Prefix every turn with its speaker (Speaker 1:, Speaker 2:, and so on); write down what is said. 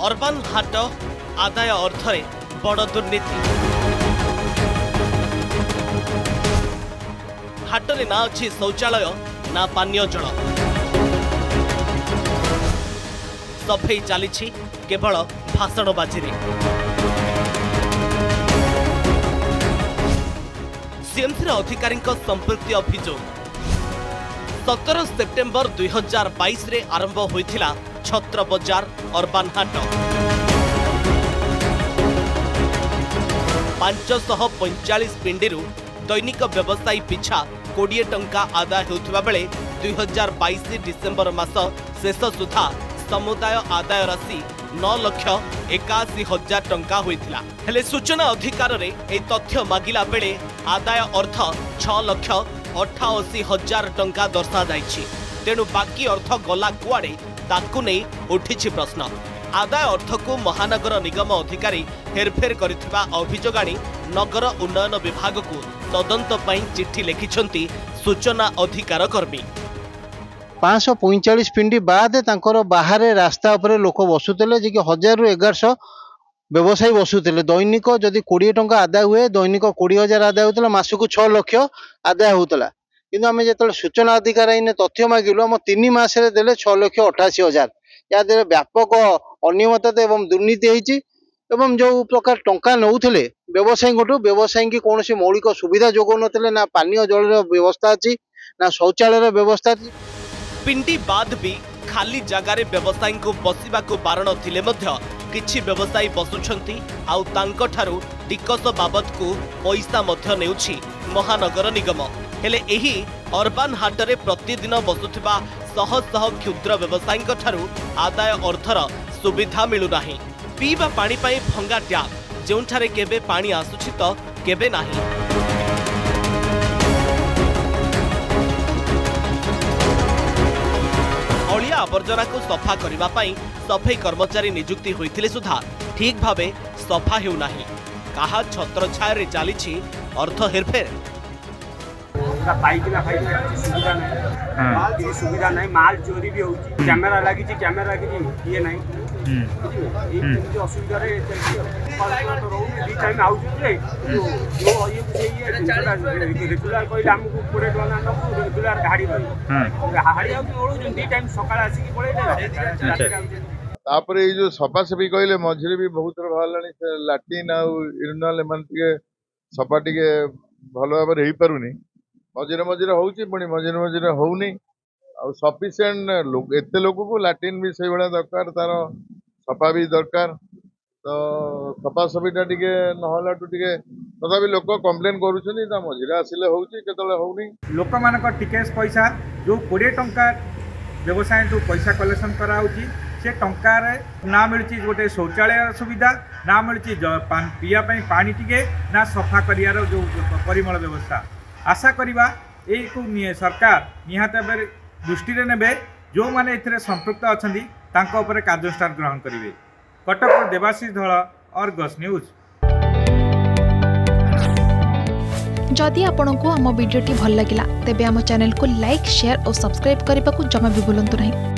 Speaker 1: Urban हाट आदाय अर्थरे बड़ दुर्नीति। हाटरे ना अच्छी शौचालय ना पानीय जल, सफेई चली केवल भाषणबाजी। सीएमसी अधिकारी संपृक्ति अभियोग 17 सेप्टेम्बर 2022 रे आरंभ होइथिला छत्र बजार अर्बान हाट। 545 पिंडी दैनिक व्यवसायी पिछा 20 टंका आदाय होउथिबा बेले 2022 डिसेम्बर मास शेष सुधा समुदाय आदाय राशि 9,81,000 टंका होइथिला। हेले सूचना अधिकार रे ए तथ्य मागिला बेले आदाय अर्थ 6,88,000 टंका दर्शा जाइछि। तेणु बाकी अर्थ गला कुआडे ताकू नहीं उठिछि प्रश्न। आदाय अर्थ को महानगर निगम अधिकारी हेरफेर करिथिबा अभियोग आनी नगर उन्नयन विभाग को तदंत पई चिट्ठी लिखिछंती सूचना अधिकार कर्मी।
Speaker 2: 545 पिंडी बाद तांकर बाहर रास्ता उपरे लोक बसुतले जे कि 1000 रु 1100 व्यवसायी बसुतले। दैनिक जदि 20 टंका आदाय हुए दैनिक 20,000 आदाय होतला, मासकु 6 लाख आदाय होतला। किंतु आमे जेतले सूचना अधिकार आईने तथ्य मागिलु हम 3 मास रे देले 6,88,000। या दे व्यापक अनियमितता एवं दुर्नीति होईची एवं जो प्रकार टंका नउथले व्यवसायी की कोनोसी मौलिक सुविधा जोगो नथले, ना पानीय जल व्यवस्था अछि ना शौचालय व्यवस्था अछि।
Speaker 1: पिंडी बाद भी खाली जगार व्यवसायी को बसवा को बारण थिले मध्य किछि व्यवसायी बसुछंती आउ तांको ठारू टिकस बाबद को पैसा मध्य नेउछि महानगर निगम। हेले एही अर्बान हाटरे प्रतिदिन बसुथिबा शह शह क्षुद्र व्यवसायी ठारू आदाय अर्थर सुविधा मिलु नाही। पीवा पानी पाई भंगा ट्याप जोंठारे केबे पानी आसुछि तो केबे नाही। अलिया आवर्जना को सफा करबा पाई सफाई कर्मचारी नियुक्ति होइथिले सुधा ठीक भावे सफा हेउ नाही। कहा छत्र छाया रे चालिछि अर्थ हेरफेर।
Speaker 3: सुविधा नहीं, माल चोरी भी होउची, कैमरा लागी ये नहीं असुविधा रेगुलर कहले हमको 20 टका नबू रेगुलर गाड़ी दी टाइम सकाळ आसी कि पळे
Speaker 4: तापर ये जो सफा सफी कहले मझिरे भी बहुत बाहरलानी लैट्रिन आ यूरिनल एमन टिके सफा टिके भल भाव हो पारुनी। मझिरे मझिरे होउची पुणी मझिरे होउनी आ सफिशिएंट लोग एते लोक को लैट्रिन भी से बड़ा दरकार, तार सफा भी दरकार। तो सफा सफीटा टिके नहला टू टिके तथापि लोक कंप्लेन करूछनी ता मझिरे आसिले होउची केतले होउनी।
Speaker 3: लोक मानक टिकेस पैसा जो 20 टंका व्यवसाय जो पैसा कलेक्शन कराउची से टंका रे ना मिलची गोटे शौचालय सुविधा, ना मिलची पिया पानी टिके, ना सफा करियार जो परिमल व्यवस्था। आशा करिबा ए को सरकार निहात दृष्टि रे नेबे, जो माने एथिरे संपृक्त अछंदी तांको ऊपर कार्यानुष्ठान ग्रहण करिवे। Cuttack Debashish Dhal, Argus news.
Speaker 5: जदि आपंक आम भिडी भल लगा तेब आम चैनल को लाइक, शेयर और सब्सक्राइब करने को जमा भी भूलु नहीं।